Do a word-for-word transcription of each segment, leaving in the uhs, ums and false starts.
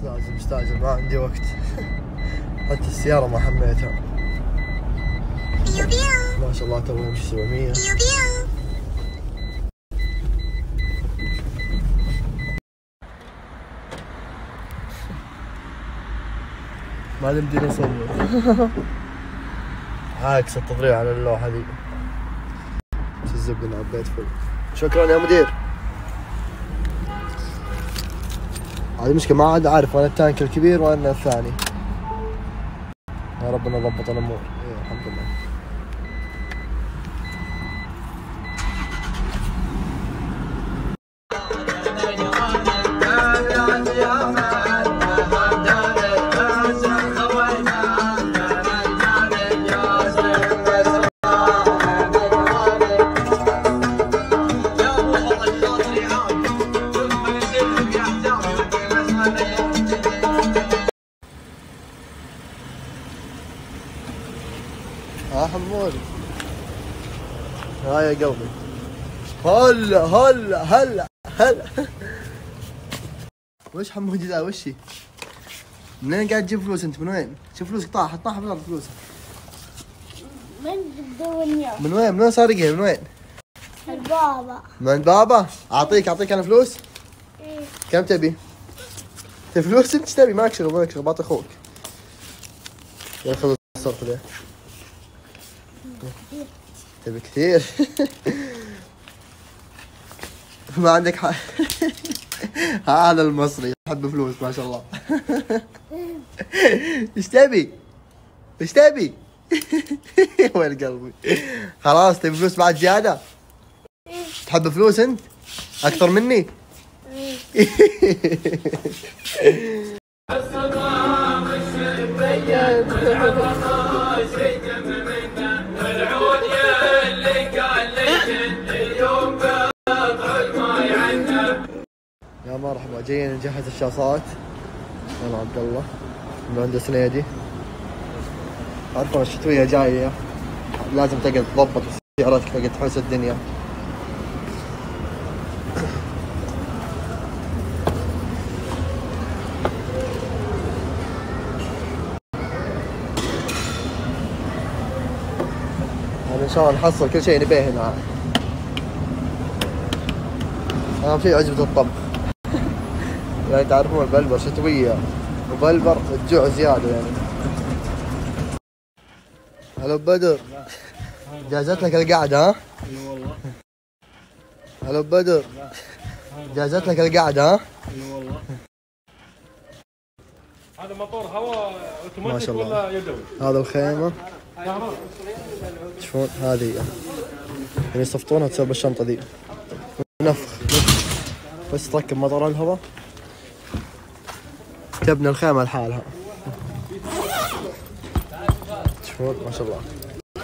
لازم مستعجل ما عندي وقت. حتى السيارة ما حميتها. ما شاء الله تو يمشي سبعمية. ما يمدينا نصور. عاكس التضريع على اللوحة ذي. شو الزبدة اللي عبيت فل. شكرا يا مدير. هذه مشكلة ما عاد عارف وين التانك الكبير وين الثاني. يا ربنا ضبط الأمور. إيه الحمد لله. ها حمود ها يا قلبي. هلا هلا هلا هلا. وش حمود ذا وشي؟ منين قاعد تجيب فلوس انت؟ من وين؟ شوف فلوسك طاحت طاحت من الارض فلوسك. من الدنيا. من وين؟ من وين سارقها؟ من وين؟ من بابا. من بابا؟ اعطيك اعطيك انا فلوس؟ ايه. كم تبي؟ تبي فلوس انت؟ تبي؟ مالك شغل مالك شغل بعطي اخوك. يلا خذ الصرف ذا. تبي كثير؟ ما عندك حق. هذا المصري يحب فلوس ما شاء الله. ايش تبي؟ ايش تبي؟ وين قلبي؟ خلاص تبي فلوس بعد زيادة؟ تحب فلوس انت؟ أكثر مني؟ يا مرحبا جايين نجهز الشاصات. انا عبد الله المهندس نيدي. عارفون الشتوية جاية لازم تقعد تضبط سيارتك تقعد تحوس الدنيا. يعني ان شاء الله نحصل كل شيء نبيه هنا. اهم شيء عجبة الطبخ. يعني تعرفون البلبر شتوية وبلبر الجوع زيادة يعني. هلا بدر جازت لك القعدة ها؟ اي والله. هلا بدر جازت لك القعدة ها؟ اي والله. هذا مطور هواء اوتوماتيك ولا يدوي؟ هذا الخيمة تشوفون هذه يعني يصفطونها تسوي بالشنطة ذي. نفخ بس تركب مطر الهواء تبني الخيمة لحالها. تشوفون ما شاء الله.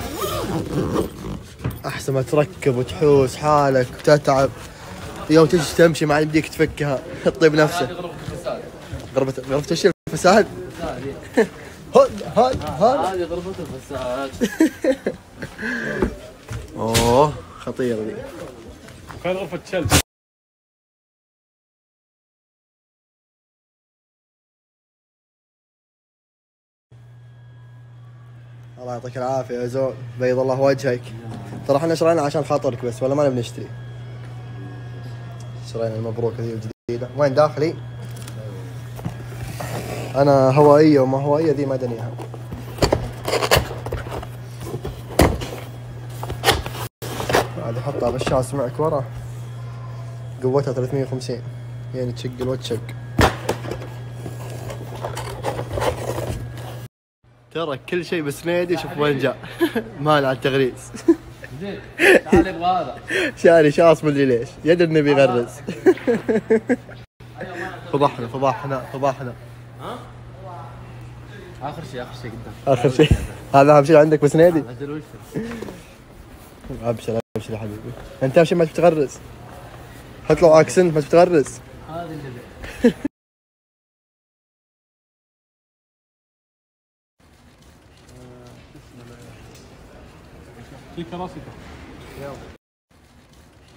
احسن ما تركب وتحوس حالك وتتعب يوم تجي تمشي ما يمديك تفكها تطيب نفسك. غرفة غرفة ايش الفساد؟ هل هل هل هذه غرفة الفساد. اوه خطيرة ذي. وكان غرفة شلب. الله يعطيك العافية يا زول بيض الله وجهك. ترى احنا شرينا عشان خاطرك بس ولا ما نبي نشتري. شرينا المبروكة ذي الجديدة. وين داخلي؟ أنا هوائية وما هوائية ذي مدنية. عاد أحطها بالشاس معك ورا. قوتها ثلاثمية وخمسين يعني تشقل وتشق. ترى كل شيء بسنيدي شوف وين جاء. مال على التغريز. زين تعال ابغى هذا. شاري شاص مدري ليش يدري انه بيغرز. فضحنا فضحنا فضحنا. ها؟ اخر شيء اخر شيء قدام. اخر شيء هذا اهم شيء عندك بسنيدي. اجل وش؟ ابشر ابشر يا حبيبي انت اهم شيء ما تتغرز. حتى لو اكسنت ما تتغرز. هذا اللي في كراسي.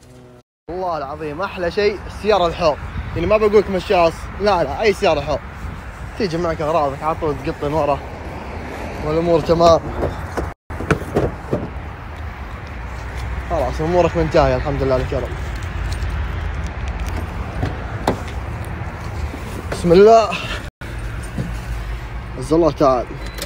والله العظيم احلى شيء السياره الحوض. يعني ما بقولك مشاص لا لا اي سياره حوض تيجي معك اغراضك على طول تقطن ورا والامور تمام. خلاص امورك منتهيه الحمد لله لك يا رب. بسم الله عز الله تعالى.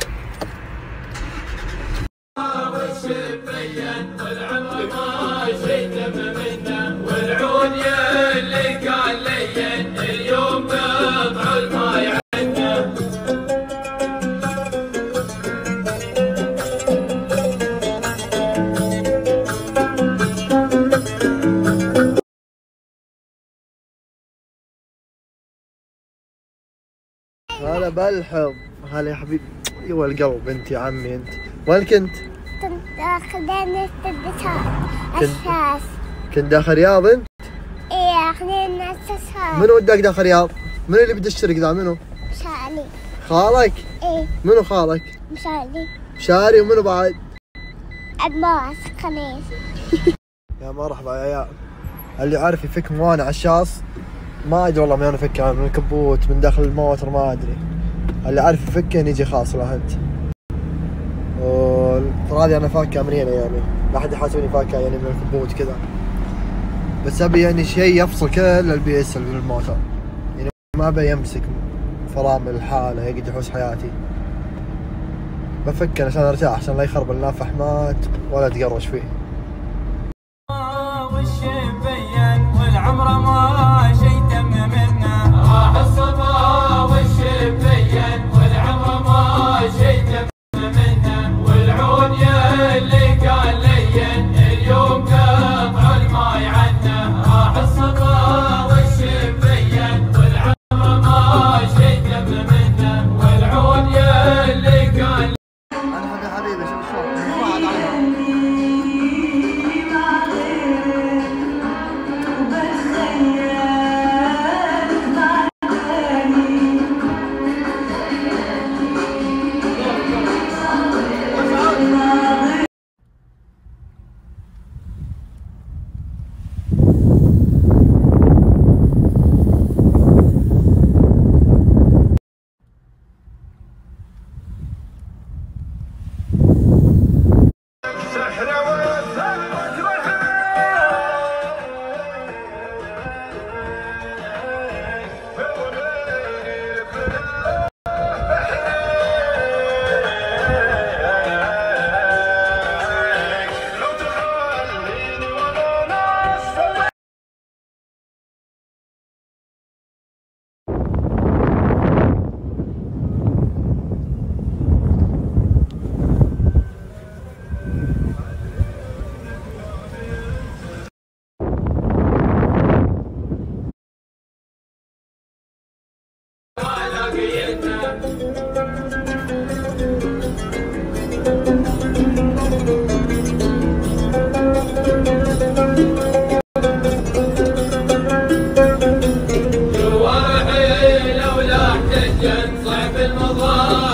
هلا بالحب. هلا يا حبيبي. ايوه القلب انت يا عمي انت. وين كنت؟ كنت اخذنا الدسات اساس. كنت داخل رياض انت؟ ايه اخذنا اساس. منو وداك داخل رياض؟ منو اللي بده يشترك ذا منو؟ مشاري. خالك؟ ايه. منو خالك؟ مشاري. مشاري. ومنو بعد؟ عباس خميس. يا مرحبا يا عيال. اللي عارف يفك موانع الشاص ما ادري والله من وين افكها، من الكبوت من داخل الموتر ما ادري. اللي عارف يفكه يجي خاص له انت. وهذه انا فاكهه من هنا يعني، لا احد يحاسبني فاكهه يعني من الكبوت كذا. بس ابي يعني شيء يفصل كل البي اس اللي بالموتر، يعني ما ابي يمسك فرامل الحالة يقعد يحوس حياتي. بفكر عشان ارتاح عشان لا يخرب لنا فحمات ولا تقروش فيه. والعمر ما شي تم منه راح الصبا والشبين والعمر ما شي تم منه والعون يا اللي كان لين اليوم قطع الماي عنه راح الصبا والشبين والعمر ما شي تم منه والعون يا اللي كان. انا حبيبي شوف شلون جوارحي لولا احتجت صعب المضار